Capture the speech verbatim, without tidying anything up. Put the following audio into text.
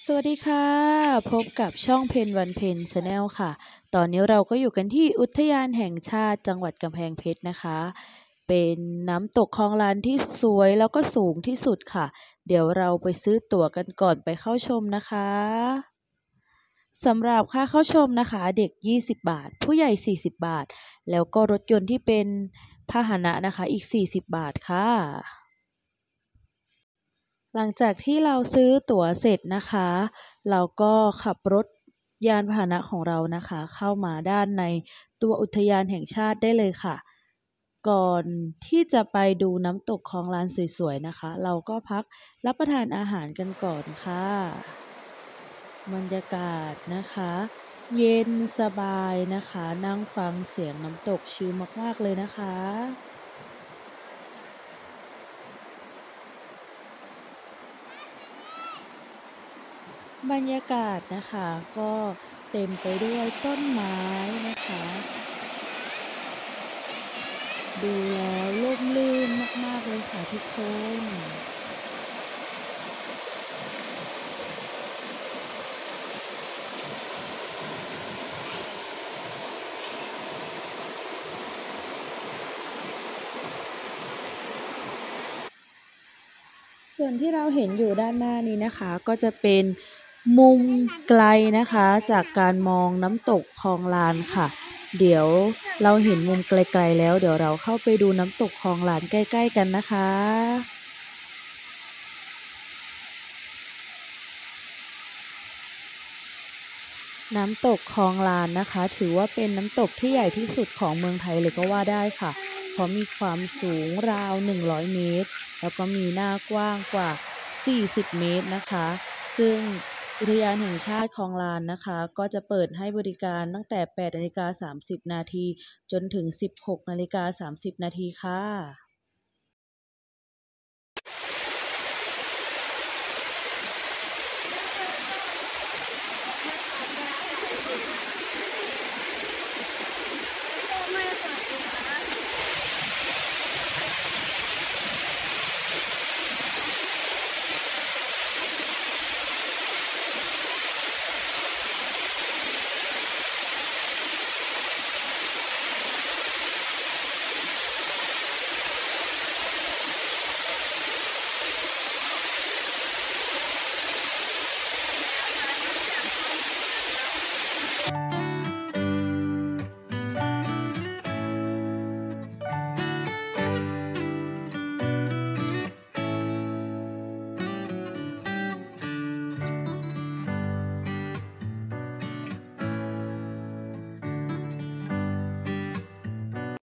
สวัสดีค่ะพบกับช่องเพนวันเพนชาแนลค่ะตอนนี้เราก็อยู่กันที่อุทยานแห่งชาติจังหวัดกำแพงเพชรนะคะเป็นน้ำตกคลองลานที่สวยแล้วก็สูงที่สุดค่ะเดี๋ยวเราไปซื้อตั๋วกันก่อนไปเข้าชมนะคะสำหรับค่าเข้าชมนะคะเด็กยี่สิบบาทผู้ใหญ่สี่สิบบาทแล้วก็รถยนต์ที่เป็นพาหนะนะคะอีกสี่สิบบาทค่ะหลังจากที่เราซื้อตั๋วเสร็จนะคะเราก็ขับรถยานพาหนะของเรานะคะเข้ามาด้านในตัวอุทยานแห่งชาติได้เลยค่ะก่อนที่จะไปดูน้ำตกคลองลานสวยๆนะคะเราก็พักรับประทานอาหารกันก่อนค่ะบรรยากาศนะคะเย็นสบายนะคะนั่งฟังเสียงน้ำตกชิลมากๆเลยนะคะบรรยากาศนะคะก็เต็มไปด้วยต้นไม้นะคะดูแล้วร่มรื่นมากๆเลยค่ะทุกคนส่วนที่เราเห็นอยู่ด้านหน้านี้นะคะก็จะเป็นมุมไกลนะคะจากการมองน้ำตกคลองลานค่ะเดี๋ยวเราเห็นมุมไกลๆแล้วเดี๋ยวเราเข้าไปดูน้ำตกคลองลานใกล้ๆกันนะคะน้ำตกคลองลานนะคะถือว่าเป็นน้ำตกที่ใหญ่ที่สุดของเมืองไทยเลยก็ว่าได้ค่ะเพราะมีความสูงราวหนึ่งร้อยเมตรแล้วก็มีหน้ากว้างกว่าสี่สิบเมตรนะคะซึ่งอุทยานแห่งชาติคลองลานนะคะก็จะเปิดให้บริการตั้งแต่แปดนาฬิกาสามสิบนาทีจนถึงสิบหกนาฬิกาสามสิบนาทีค่ะ